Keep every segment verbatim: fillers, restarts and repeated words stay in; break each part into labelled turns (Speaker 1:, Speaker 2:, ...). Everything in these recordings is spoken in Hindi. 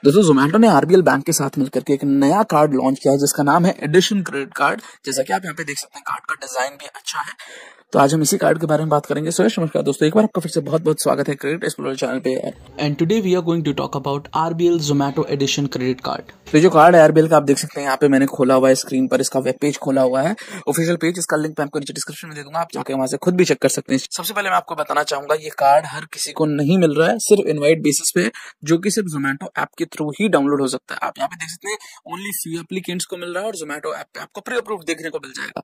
Speaker 1: दोस्तों जोमेटो ने आरबीएल बैंक के साथ मिलकर के एक नया कार्ड लॉन्च किया है जिसका नाम है एडिशन क्रेडिट कार्ड। जैसा कि आप यहाँ पे देख सकते हैं कार्ड का डिजाइन भी अच्छा है। तो आज हम इसी कार्ड के बारे में बात करेंगे। सो नमस्कार दोस्तों, एक बार आपका फिर से बहुत बहुत स्वागत है क्रेडिट एक्सप्लोरर चैनल पे।
Speaker 2: And today we are going to talk about RBL Zomato edition credit card.
Speaker 1: तो जो कार्ड है आरबीएल का आप देख सकते हैं यहाँ पे मैंने खोला हुआ है, स्क्रीन पर इसका वेब पेज खोला हुआ है, ऑफिशियल पेज। इसका लिंक मैं आपको नीचे डिस्क्रिप्शन में दे दूंगा, आप जाके वहां से खुद भी चेक कर सकते हैं। सबसे पहले मैं आपको बताना चाहूंगा ये कार्ड हर किसी को नहीं मिल रहा है, सिर्फ इनवाइट बेसिस पे, जो कि सिर्फ जोमेटो ऐप के थ्रू ही डाउनलोड हो सकता है। आप यहाँ पे देख सकते हैं ओनली फ्री एप्लीकेंट्स को मिल रहा है और जोमेटो ऐप पे आपको प्री अप्रूव देखने को मिल जाएगा।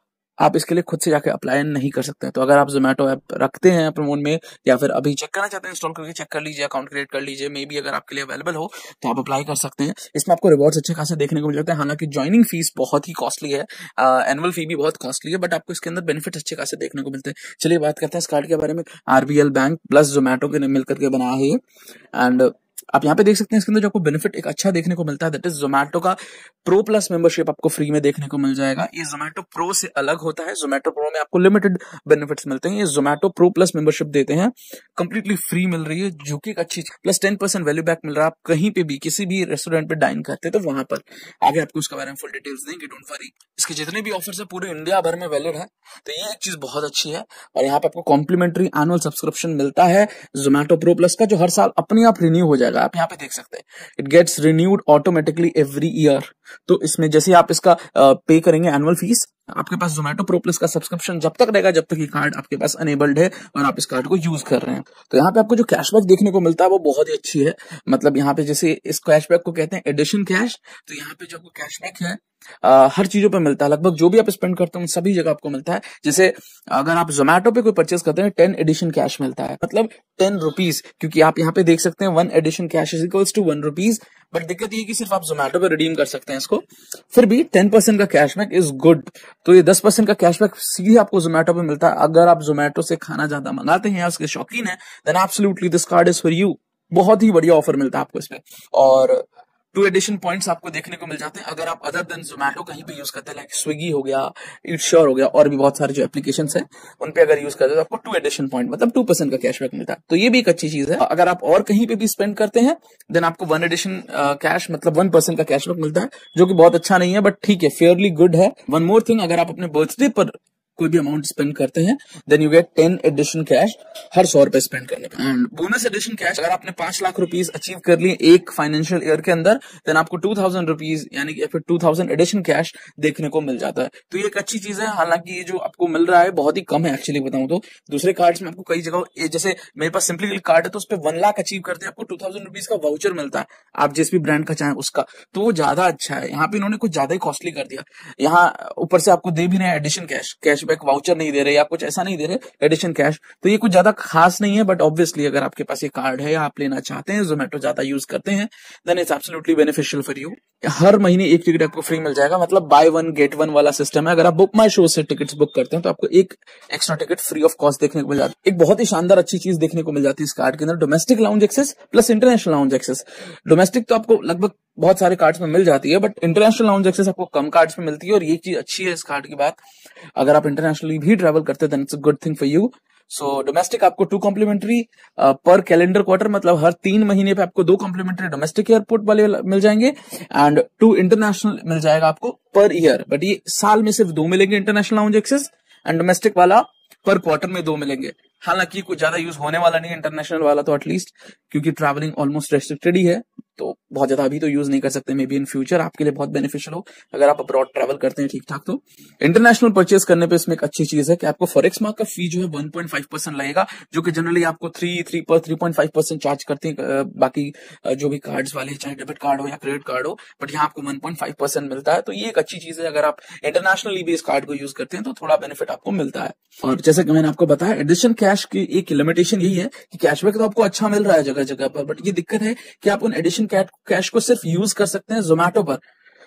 Speaker 1: आप इसके लिए खुद से जाके अप्लाई नहीं कर सकते हैं। तो अगर आप जोमेटो ऐप रखते हैं अपने फोन में या फिर अभी चेक करना चाहते हैं, इंस्टॉल करके चेक कर लीजिए, अकाउंट क्रिएट कर लीजिए, मे बी अगर आपके लिए अवेलेबल हो तो आप अप्लाई कर सकते हैं। इसमें आपको रिवॉर्ड्स अच्छे खासे देखने को मिल जाते हैं। हालांकि ज्वाइनिंग फीस बहुत ही कॉस्टली है, एनुअल फी भी बहुत कॉस्टली है, बट आपको इसके अंदर बेनिफिट अच्छे खासे देखने को मिलते हैं। चलिए बात करते हैं इस कार्ड के बारे में। आरबीएल बैंक प्लस जोमेटो के मिलकर के बनाया है ये। एंड आप यहाँ पे देख सकते हैं इसके अंदर जो आपको बेनिफिट एक अच्छा देखने को मिलता है, दैट इज जोमेटो का प्रो प्लस मेंबरशिप आपको फ्री में देखने को मिल जाएगा। ये जोमेटो प्रो से अलग होता है। जोमेटो प्रो में आपको लिमिटेड बेनिफिट्स मिलते हैं, ये जोमेटो प्रो प्लस मेंबरशिप देते हैं, कंप्लीटली फ्री मिल रही है, जो कि एक अच्छी plus ten percent value back मिल रहा है। आप कहीं पे भी किसी भी रेस्टोरेंट पे डाइन करते हैं तो वहां पर आगे आपको उसके बारे में फुल डिटेल्स देंगे, डोंट वरी। इसके जितने भी ऑफर्स है पूरे इंडिया भर में वैलिड है, तो ये एक चीज बहुत अच्छी है। और यहाँ पे आपको कॉम्प्लीमेंट्री एनुअल सब्सक्रिप्शन मिलता है जोमेटो प्रो प्लस का, जो हर साल अपने आप रिन्यू हो जाएगा। आप यहाँ पे देख सकते हैं it gets renewed automatically every year. तो इसमें जैसे आप इसका पे करेंगे एनुअल फीस, आपके पास जोमेटो प्रो प्लस का सब्सक्रिप्शन जब तक रहेगा जब तक ये कार्ड आपके पास अनेबल्ड है और आप इस कार्ड को यूज कर रहे हैं। तो यहाँ पे आपको जो कैशबैक देखने को मिलता है वो बहुत ही अच्छी है। मतलब यहाँ पे जैसे इस कैशबैक को कहते हैं एडिशन कैश, तो यहाँ पे जो आपको कैशबैक है आ, हर चीजों पे मिलता है। लगभग जो भी आप स्पेंड करते हैं उन सभी जगह आपको मिलता है। जैसे अगर आप जोमेटो पे कोई परचेस करते हैं टेन एडिशन कैश मिलता है, मतलब टेन रुपीज, क्योंकि आप यहाँ पे देख सकते हैं one edition cash is equals to one rupees. But दिक्कत ये कि सिर्फ आप जोमेटो पे रिडीम कर सकते हैं इसको, फिर भी टेन परसेंट का कैशबैक इज गुड। तो ये दस परसेंट का कैशबैक सीधे आपको जोमेटो पे मिलता है। अगर आप जोमेटो से खाना ज्यादा मंगाते हैं या उसके शौकीन है, then absolutely this card is for you. बहुत ही बढ़िया ऑफर मिलता है आपको इसमें। और टू एडिशन पॉइंट्स आपको देखने को मिल जाते हैं अगर आप अदर देन जोमेटो कहीं पे यूज करते हैं, लाइक स्विगी हो गया, ईट श्योर हो गया, और भी बहुत सारे जो एप्लीकेशंस हैं उन पे अगर यूज करते हैं तो आपको टू एडिशन पॉइंट मतलब टू परसेंट का कैशबैक मिलता है। तो ये भी एक अच्छी चीज है। अगर आप और कहीं पे भी स्पेंड करते हैं देन आपको वन एडिशन कैश मतलब वन परसेंट का कैशबैक मिलता है, जो कि बहुत अच्छा नहीं है बट ठीक है, फेयरली गुड है। वन मोर थिंग, अगर आप अपने बर्थडे पर कोई भी अमाउंट स्पेंड करते हैं then you get ten edition cash हर सौ रुपए स्पेंड करने पे। एंड बोनस एडिशन कैश, अगर आपने पांच लाख रुपीज अचीव कर लिए एक फाइनेंशियल ईयर के अंदर, देन आपको टू थाउजेंड रुपीज यानी कि फिर टू थाउजेंड एडिशन कैश देखने को मिल जाता है। तो ये एक अच्छी चीज है। हालांकि ये जो आपको मिल रहा है बहुत ही कम है एक्चुअली बताऊं तो। दूसरे कार्ड्स में आपको कई जगह, जैसे मेरे पास सिंपली क्लिक कार्ड है तो उस पर वन लाख अचीव करते हैं आपको टू थाउजेंड रुपीज का वाउचर मिलता है, आप जिस भी ब्रांड का चाहें उसका, तो वो ज्यादा अच्छा है। यहाँ पे इन्होंने कुछ ज्यादा ही कॉस्टली कर दिया। यहाँ ऊपर से आपको दे भी रहे हैं एडिशन कैश, कैशबैक वाउचर नहीं दे या कुछ ऐसा नहीं दे रहे, एडिशन कैश। तो ये कुछ ज्यादा खास नहीं है, बट ऑब्वियसली अगर आपके पास ये कार्ड है या आप लेना चाहते हैं, जोमेटो ज्यादा यूज करते हैं, then it's absolutely beneficial for you. हर महीने एक टिकट आपको फ्री मिल जाएगा, मतलब बाय वन गेट वन वाला सिस्टम है। अगर आप बुक माई शो से टिकट्स बुक करते हैं तो आपको एक extra ticket free of cost देखने को मिल जाती है। एक बहुत ही शानदार अच्छी चीज देखने को मिल जाती है इस कार्ड के अंदर, domestic lounge access plus international lounge access. Domestic तो आपको लगभग बहुत सारे कार्ड्स में मिल जाती है, बट इंटरनेशनल लाउंज एक्सेस आपको कम कार्ड्स में मिलती है। और ये चीज अच्छी है इस कार्ड की बात, अगर आप इंटरनेशनली भी ट्रैवल करते हैं then it's a good thing for you. So domestic आपको two complimentary per calendar quarter, मतलब हर तीन महीने पे आपको दो कॉम्प्लीमेंट्री डोमेस्टिक एयरपोर्ट वाले मिल जाएंगे, एंड टू इंटरनेशनल मिल जाएगा आपको पर ईयर। बट ये साल में सिर्फ दो मिलेंगे international lounge access, and domestic वाला पर क्वार्टर में दो मिलेंगे। हालांकि कुछ ज्यादा यूज होने वाला नहीं इंटरनेशनल वाला तो, एटलीस्ट क्योंकि ट्रैवलिंग ऑलमोस्ट रेस्ट्रिक्टेड ही है, तो बहुत ज्यादा अभी तो यूज नहीं कर सकते। मे बी इन फ्यूचर आपके लिए बहुत बेनिफिशियल हो अगर आप अब्रॉड ट्रैवल करते हैं ठीक ठाक। तो इंटरनेशनल परचेस करने पे इसमें एक अच्छी चीज है कि आपको फॉरेक्स मार्क का फी जो है वन पॉइंट फाइव परसेंट लगेगा, जो कि जनरली आपको three three per three point five percent charge करते हैं बाकी जो भी कार्ड्स वाले, चाहे डेबिट कार्ड हो या क्रेडिट कार्ड हो, बट यहाँ आपको वन पॉइंट फाइव परसेंट मिलता है। तो ये एक अच्छी चीज है, अगर आप इंटरनेशनली भी इस कार्ड को यूज करते हैं तो थोड़ा बेनिफिट आपको मिलता है। और जैसे कि मैंने आपको बताया, एडिशन कैश की एक लिमिटेशन यही है कि कैशबैक तो आपको अच्छा मिल रहा है जगह जगह पर, बट ये दिक्कत है कि आप उन एडिशन कैश को सिर्फ यूज कर सकते हैं जोमेटो पर।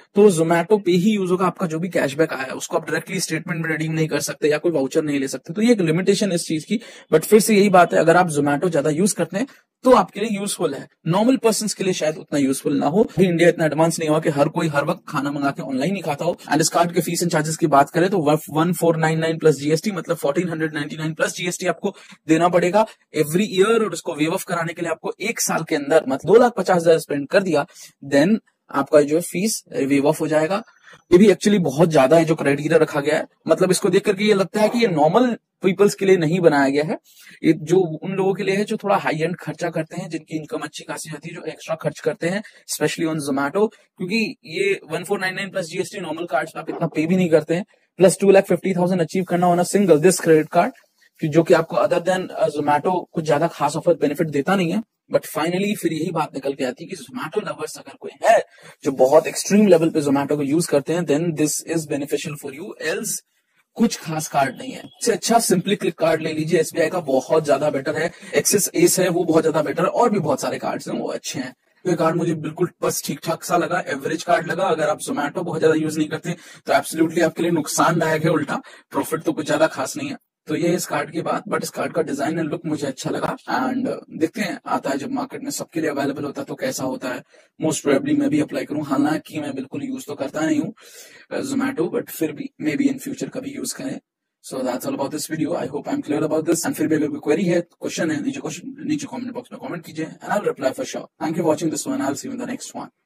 Speaker 1: तो जोमेटो पे ही यूज होगा। आपका जो भी कैशबैक आया है उसको आप डायरेक्टली स्टेटमेंट में रिडीम नहीं कर सकते या कोई वाउचर नहीं ले सकते। तो ये एक लिमिटेशन इस चीज की। बट फिर से यही बात है, अगर आप जोमेटो ज्यादा यूज करते हैं तो आपके लिए यूजफुल है। नॉर्मल पर्सन के लिए शायद उतना यूजफुल ना हो। अभी इंडिया इतना एडवांस नहीं हुआ कि हर कोई हर वक्त खाना मंगा के ऑनलाइन ही खाता हो। एंड इस कार्ड के फीस एंड चार्जेस की बात करें तो one four nine nine plus GST, मतलब fourteen hundred ninety nine plus GST आपको देना पड़ेगा एवरी ईयर। और उसको वेव ऑफ कराने के लिए आपको एक साल के अंदर मतलब दो लाख पचास हजार स्पेंड कर दिया, देन आपका जो है फीस वेव ऑफ हो जाएगा। ये भी एक्चुअली बहुत ज्यादा है जो क्राइटेरिया रखा गया है। मतलब इसको देख करके ये लगता है कि ये नॉर्मल पीपल्स के लिए नहीं बनाया गया है, ये जो उन लोगों के लिए है जो थोड़ा हाई एंड खर्चा करते हैं, जिनकी इनकम अच्छी खासी होती है, जो एक्स्ट्रा खर्च करते हैं स्पेशली ऑन जोमेटो। क्योंकि ये one four nine nine plus GST normal card पे आप इतना पे भी नहीं करते हैं। Plus two lakh fifty thousand achieve करना होना सिंगल दिस क्रेडिट कार्ड, जो कि आपको अदर देन जोमेटो कुछ ज्यादा खास ऑफर बेनिफिट देता नहीं है। बट फाइनली फिर यही बात निकल के आती है कि जोमेटो लवर्स अगर कोई है जो बहुत एक्सट्रीम लेवल पे जोमेटो को यूज करते हैं, then this is beneficial for you. Else कुछ खास कार्ड नहीं है। इससे अच्छा सिंपली क्लिक कार्ड ले लीजिए, एसबीआई का बहुत ज्यादा बेटर है। एक्सिस एस है वो बहुत ज्यादा बेटर है, और भी बहुत सारे कार्ड्स हैं वो अच्छे हैं। ये कार्ड मुझे बिल्कुल बस ठीक ठाक सा लगा, एवरेज कार्ड लगा। अगर आप जोमेटो बहुत ज्यादा यूज नहीं करते तो एब्सोल्युटली आपके लिए नुकसानदायक है, उल्टा प्रॉफिट तो कुछ ज्यादा खास नहीं है। तो ये इस कार्ड की बात। बट इस कार्ड का डिजाइन एंड लुक मुझे अच्छा लगा। एंड देखते हैं आता है जब मार्केट में सबके लिए अवेलेबल होता है तो कैसा होता है। मोस्ट प्रोबेबली मैं भी अप्लाई करूं, हालांकि मैं बिल्कुल यूज तो करता नहीं हूँ जोमेटो, बट फिर भी मे बी इन फ्यूचर कभी यूज करें। So that's all about this video. I hope I'm clear about this. And फिर भी अगर कोई query है, क्वेश्चन है, नीचे क्वेश्चन नीचे कमेंट बॉक्स में कमेंट कीजिए and I'll reply for sure. Thank you for watching this one. I'll see you in the next one.